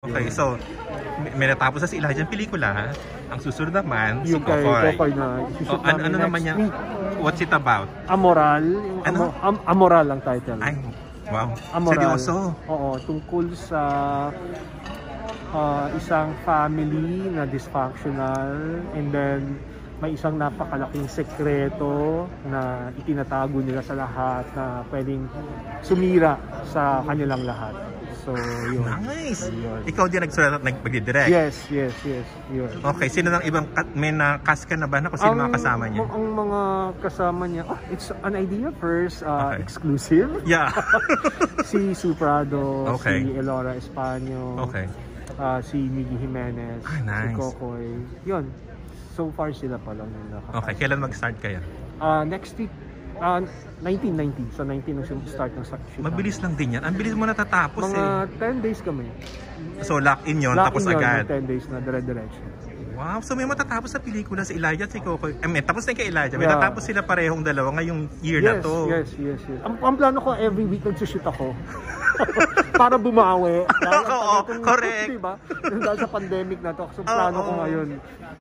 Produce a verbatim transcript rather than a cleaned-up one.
Okay, so may, may natapos na si Elijah ang pelikula. Ang susunod naman, si Yung kay Kokoy. Kokoy na Oh, ano, ano naman yan? What's it about? Amoral. Yung Ano? amo, am, amoral ang title. Ay, wow. Amoral. Seryoso. Oo, tungkol sa uh, isang family na dysfunctional, and then may isang napakalaking sekreto na itinatago nila sa lahat na pwedeng sumira sa kanilang lahat. So, yun. Nice. Yun. Ikaw din nagsulat at nagpagdidirect? Yes, yes, yes. Yun. Okay, sino ng ibang, may na-cast ka na ba na kung sino mga kasama niya? Ang mga kasama niya, oh, it's an idea first, uh, Okay. exclusive. Yeah. Si Sue Prado, Okay. si Elora Españo, Okay. uh, si Miggy Jimenez, Ah, nice. si Kokoy. Yun. So far sila pa lang yung nakaka- Okay, kailan mag-start kaya? Uh, next week, uh, nineteen ninety. So nineteen ang start ng shoot. Mabilis lang din yan. Ang bilis mo natatapos Mga eh. ten days kami. So lock-in yun, Lock tapos in yun, agad. ten days na dire-diretso. Wow, so may matatapos sa pelikula si Elijah at si Kokoy. I mean, tapos na kay Elijah. May Yeah. tatapos sila parehong dalawa ngayong year na Yes, to. yes, yes, yes. Ang, ang plano ko, every week nagsushoot ako. Para bumawi. Dahil ang Oo, tagal kong- correct. Diba? Dahil sa pandemic na to. So plano Oo. ko ngayon,